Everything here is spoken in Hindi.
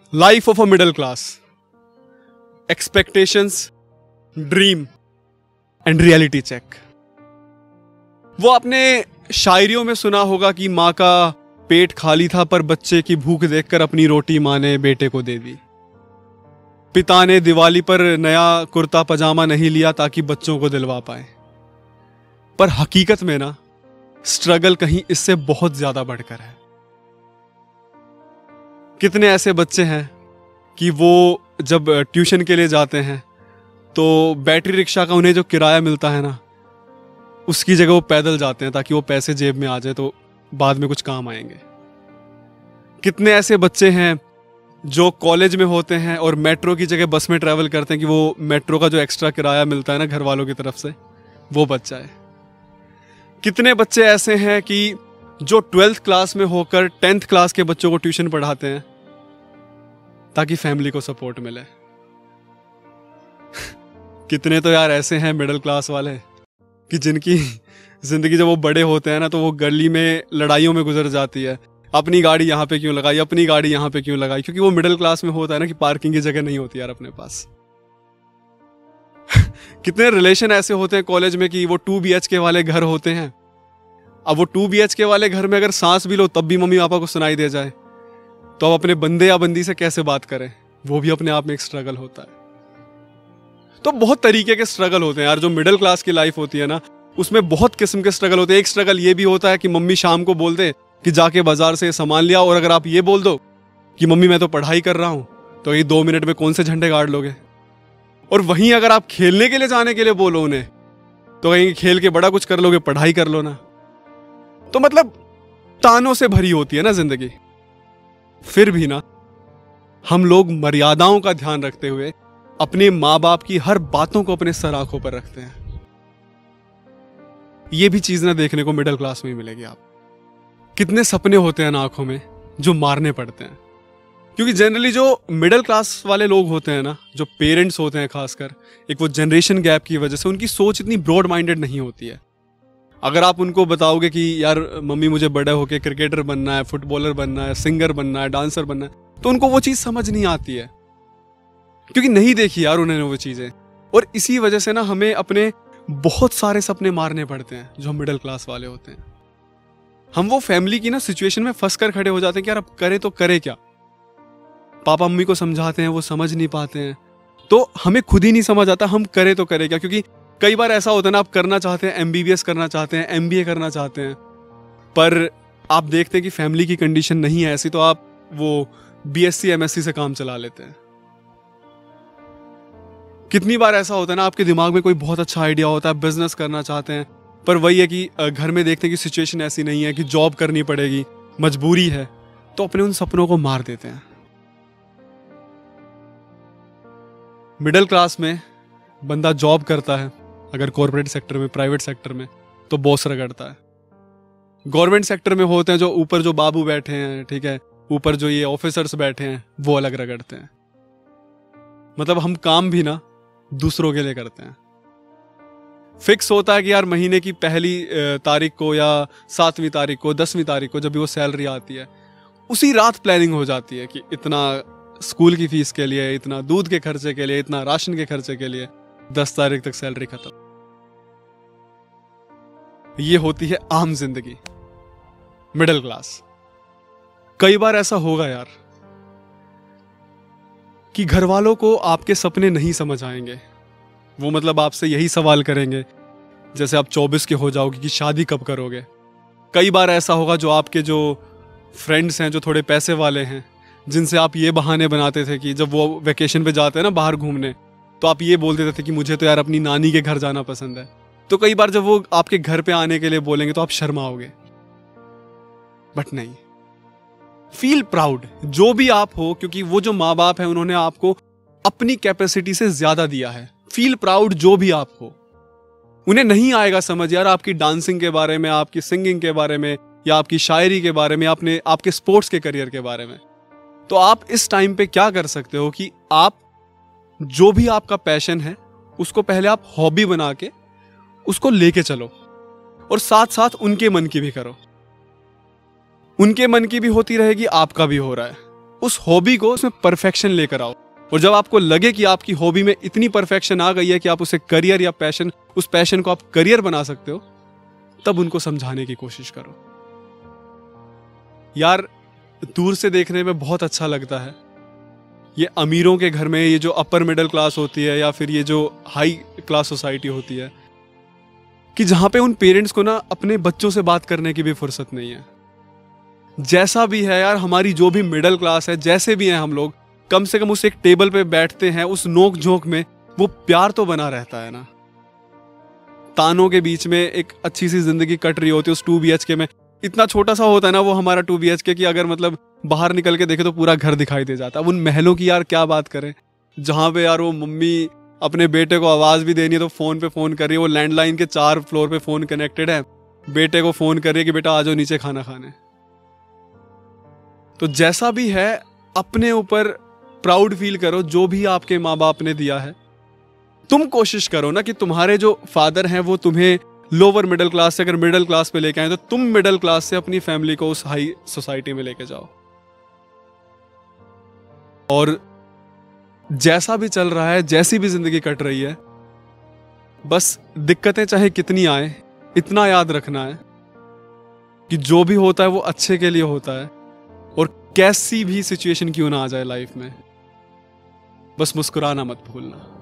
Life of a middle class, expectations, dream and reality check. वो आपने शायरियों में सुना होगा कि माँ का पेट खाली था पर बच्चे की भूख देखकर अपनी रोटी माँ ने बेटे को दे दी। पिता ने दिवाली पर नया कुर्ता पजामा नहीं लिया ताकि बच्चों को दिलवा पाए। पर हकीकत में ना, स्ट्रगल कहीं इससे बहुत ज्यादा बढ़कर है। कितने ऐसे बच्चे हैं कि वो जब ट्यूशन के लिए जाते हैं तो बैटरी रिक्शा का उन्हें जो किराया मिलता है ना, उसकी जगह वो पैदल जाते हैं ताकि वो पैसे जेब में आ जाए तो बाद में कुछ काम आएंगे। कितने ऐसे बच्चे हैं जो कॉलेज में होते हैं और मेट्रो की जगह बस में ट्रैवल करते हैं कि वो मेट्रो का जो एक्स्ट्रा किराया मिलता है ना घर वालों की तरफ से, वो बच जाए। कितने बच्चे ऐसे हैं कि जो 12th क्लास में होकर 10th क्लास के बच्चों को ट्यूशन पढ़ाते हैं ताकि फैमिली को सपोर्ट मिले। कितने तो यार ऐसे हैं मिडिल क्लास वाले कि जिनकी जिंदगी जब वो बड़े होते हैं ना तो वो गली में लड़ाइयों में गुजर जाती है। अपनी गाड़ी यहाँ पे क्यों लगाई, अपनी गाड़ी यहाँ पे क्यों लगाई, क्योंकि वो मिडिल क्लास में होता है ना कि पार्किंग की जगह नहीं होती यार अपने पास। कितने रिलेशन ऐसे होते हैं कॉलेज में कि वो 2 BHK वाले घर होते हैं। अब वो 2 BHK वाले घर में अगर सांस भी लो तब भी मम्मी पापा को सुनाई दे जाए तो अब अपने बंदे या बंदी से कैसे बात करें, वो भी अपने आप में एक स्ट्रगल होता है। तो बहुत तरीके के स्ट्रगल होते हैं यार। जो मिडिल क्लास की लाइफ होती है ना, उसमें बहुत किस्म के स्ट्रगल होते हैं। एक स्ट्रगल ये भी होता है कि मम्मी शाम को बोल दे कि जाके बाजार से सामान लिया, और अगर आप ये बोल दो कि मम्मी मैं तो पढ़ाई कर रहा हूं, तो ये 2 मिनट में कौन से झंडे गाड़ लोगे। और वहीं अगर आप खेलने के लिए जाने के लिए बोलो उन्हें तो कहीं खेल के बड़ा कुछ कर लोगे, पढ़ाई कर लो ना। तो मतलब तानों से भरी होती है ना जिंदगी। फिर भी ना, हम लोग मर्यादाओं का ध्यान रखते हुए अपने माँ बाप की हर बातों को अपने सर आंखों पर रखते हैं। ये भी चीज ना देखने को मिडिल क्लास में ही मिलेगी। आप कितने सपने होते हैं ना आंखों में जो मारने पड़ते हैं, क्योंकि जनरली जो मिडिल क्लास वाले लोग होते हैं ना, जो पेरेंट्स होते हैं खासकर, एक वो जनरेशन गैप की वजह से उनकी सोच इतनी ब्रॉड माइंडेड नहीं होती है। अगर आप उनको बताओगे कि यार मम्मी मुझे बड़े होके क्रिकेटर बनना है, फुटबॉलर बनना है, सिंगर बनना है, डांसर बनना है, तो उनको वो चीज समझ नहीं आती है, क्योंकि नहीं देखी यार उन्होंने वो चीजें। और इसी वजह से ना हमें अपने बहुत सारे सपने मारने पड़ते हैं जो मिडिल क्लास वाले होते हैं। हम वो फैमिली की ना सिचुएशन में फंस कर खड़े हो जाते हैं कि यार अब करे तो करे क्या। पापा मम्मी को समझाते हैं, वो समझ नहीं पाते हैं, तो हमें खुद ही नहीं समझ आता हम करे तो करे क्या। क्योंकि कई बार ऐसा होता है ना, आप करना चाहते हैं, MBBS करना चाहते हैं, MBA करना चाहते हैं, पर आप देखते हैं कि फैमिली की कंडीशन नहीं है ऐसी, तो आप वो BSc MSc से काम चला लेते हैं। कितनी बार ऐसा होता है ना, आपके दिमाग में कोई बहुत अच्छा आइडिया होता है, बिजनेस करना चाहते हैं, पर वही है कि घर में देखते हैं कि सिचुएशन ऐसी नहीं है, कि जॉब करनी पड़ेगी, मजबूरी है, तो अपने उन सपनों को मार देते हैं। मिडिल क्लास में बंदा जॉब करता है, अगर कॉर्पोरेट सेक्टर में, प्राइवेट सेक्टर में, तो बॉस रगड़ता है। गवर्नमेंट सेक्टर में होते हैं जो ऊपर जो बाबू बैठे हैं, ठीक है, ऊपर जो ये ऑफिसर्स बैठे हैं, वो अलग रगड़ते हैं। मतलब हम काम भी ना दूसरों के लिए करते हैं। फिक्स होता है कि यार महीने की पहली तारीख को या 7वीं तारीख को, 10वीं तारीख को, जब भी वो सैलरी आती है, उसी रात प्लानिंग हो जाती है कि इतना स्कूल की फीस के लिए, इतना दूध के खर्चे के लिए, इतना राशन के खर्चे के लिए, 10 तारीख तक सैलरी खत्म। ये होती है आम जिंदगी, मिडिल क्लास। कई बार ऐसा होगा यार कि घर वालों को आपके सपने नहीं समझ आएंगे। वो मतलब आपसे यही सवाल करेंगे जैसे आप 24 के हो जाओगे कि शादी कब करोगे। कई बार ऐसा होगा जो आपके जो फ्रेंड्स हैं, जो थोड़े पैसे वाले हैं, जिनसे आप ये बहाने बनाते थे कि जब वो वेकेशन पे जाते हैं ना बाहर घूमने, तो आप ये बोल देते थे कि मुझे तो यार अपनी नानी के घर जाना पसंद है। तो कई बार जब वो आपके घर पे आने के लिए बोलेंगे तो आप शर्माओगे, बट नहीं, फील प्राउड जो भी आप हो, क्योंकि वो जो माँ बाप है उन्होंने आपको अपनी कैपेसिटी से ज्यादा दिया है। फील प्राउड जो भी आप हो। उन्हें नहीं आएगा समझ यार आपकी डांसिंग के बारे में, आपकी सिंगिंग के बारे में, या आपकी शायरी के बारे में, आपके स्पोर्ट्स के करियर के बारे में। तो आप इस टाइम पे क्या कर सकते हो कि आप जो भी आपका पैशन है उसको पहले आप हॉबी बना के उसको लेके चलो, और साथ साथ उनके मन की भी करो। उनके मन की भी होती रहेगी, आपका भी हो रहा है, उस हॉबी को उसमें परफेक्शन लेकर आओ। और जब आपको लगे कि आपकी हॉबी में इतनी परफेक्शन आ गई है कि आप उसे करियर या पैशन, उस पैशन को आप करियर बना सकते हो, तब उनको समझाने की कोशिश करो। यार दूर से देखने में बहुत अच्छा लगता है, ये अमीरों के घर में ये जो अपर मिडिल क्लास होती है या फिर ये जो हाई क्लास सोसाइटी होती है, कि जहां पे उन पेरेंट्स को ना अपने बच्चों से बात करने की भी फुर्सत नहीं है। जैसा भी है यार, हमारी जो भी मिडिल क्लास है, जैसे भी हैं हम लोग, कम से कम उस एक टेबल पे बैठते हैं, उस नोक झोंक में वो प्यार तो बना रहता है ना। तानों के बीच में एक अच्छी सी जिंदगी कट रही होती है उस 2 BHK में। इतना छोटा सा होता है ना वो हमारा 2 BHK कि अगर मतलब बाहर निकल के देखे तो पूरा घर दिखाई दे जाता है। अब उन महलों की यार क्या बात करें, जहां पे यार वो मम्मी अपने बेटे को आवाज भी देनी है तो फोन पे फोन कर रही है, वो लैंडलाइन के 4 फ्लोर पे फोन कनेक्टेड है, बेटे को फोन कर रही है कि बेटा आ जाओ नीचे खाना खाने। तो जैसा भी है अपने ऊपर प्राउड फील करो, जो भी आपके माँ बाप ने दिया है। तुम कोशिश करो ना कि तुम्हारे जो फादर हैं वो तुम्हें लोअर मिडिल क्लास से अगर मिडिल क्लास पे लेके आए तो तुम मिडिल क्लास से अपनी फैमिली को उस हाई सोसाइटी में लेके जाओ। और जैसा भी चल रहा है, जैसी भी जिंदगी कट रही है, बस दिक्कतें चाहे कितनी आए, इतना याद रखना है कि जो भी होता है वो अच्छे के लिए होता है। और कैसी भी सिचुएशन क्यों ना आ जाए लाइफ में, बस मुस्कुराना मत भूलना।